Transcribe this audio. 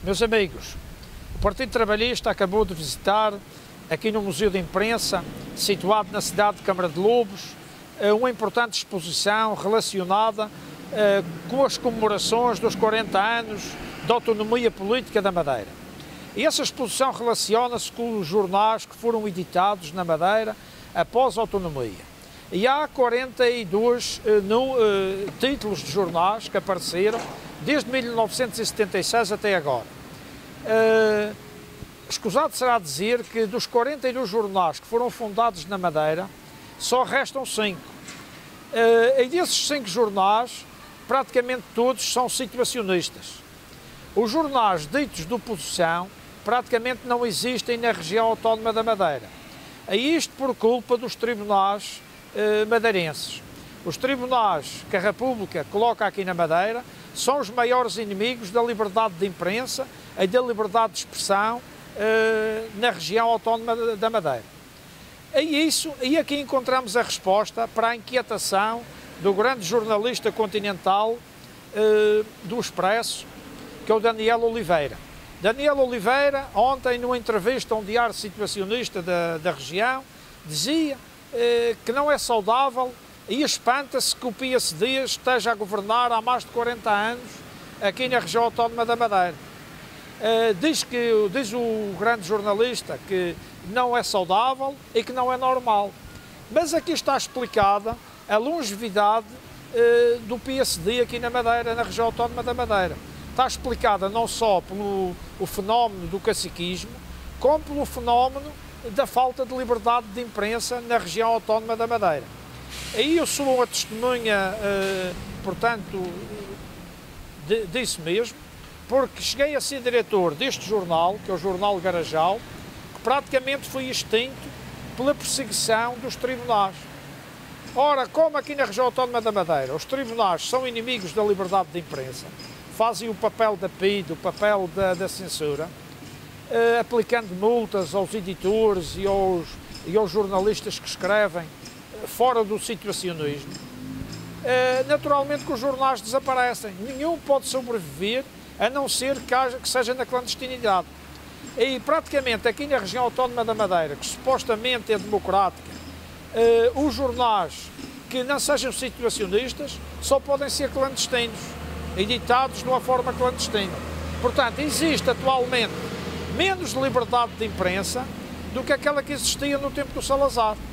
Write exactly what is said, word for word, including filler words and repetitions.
Meus amigos, o Partido Trabalhista acabou de visitar, aqui no Museu de Imprensa, situado na cidade de Câmara de Lobos, uma importante exposição relacionada com as comemorações dos quarenta anos da autonomia política da Madeira. E essa exposição relaciona-se com os jornais que foram editados na Madeira após a autonomia. E há quarenta e dois uh, no, uh, títulos de jornais que apareceram desde mil novecentos e setenta e seis até agora. Uh, escusado será dizer que dos quarenta e dois jornais que foram fundados na Madeira, só restam cinco. Uh, e desses cinco jornais, praticamente todos são situacionistas. Os jornais ditos de oposição praticamente não existem na região autónoma da Madeira. E isto por culpa dos tribunais eh, madeirenses. Os tribunais que a República coloca aqui na Madeira são os maiores inimigos da liberdade de imprensa e da liberdade de expressão eh, na região autónoma da Madeira. E, isso, e aqui encontramos a resposta para a inquietação do grande jornalista continental eh, do Expresso, que é o Daniel Oliveira. Daniel Oliveira, ontem, numa entrevista a um diário situacionista da, da região, dizia eh, que não é saudável e espanta-se que o P S D esteja a governar há mais de quarenta anos aqui na região autónoma da Madeira. Eh, diz, que, diz o grande jornalista que não é saudável e que não é normal. Mas aqui está explicada a longevidade eh, do P S D aqui na Madeira, na região autónoma da Madeira. Está explicada não só pelo o fenómeno do caciquismo, como pelo fenómeno da falta de liberdade de imprensa na região autónoma da Madeira. Aí eu sou uma testemunha, eh, portanto, de, disso mesmo, porque cheguei a ser diretor deste jornal, que é o Jornal Garajal, que praticamente foi extinto pela perseguição dos tribunais. Ora, como aqui na região autónoma da Madeira os tribunais são inimigos da liberdade de imprensa, fazem o papel da P I D, o papel da, da censura, eh, aplicando multas aos editores e aos, e aos jornalistas que escrevem eh, fora do situacionismo. Eh, naturalmente que os jornais desaparecem. Nenhum pode sobreviver a não ser que, haja, que seja na clandestinidade. E praticamente aqui na região autónoma da Madeira, que supostamente é democrática, eh, os jornais que não sejam situacionistas só podem ser clandestinos, editados de uma forma clandestina. Portanto, existe atualmente menos liberdade de imprensa do que aquela que existia no tempo do Salazar.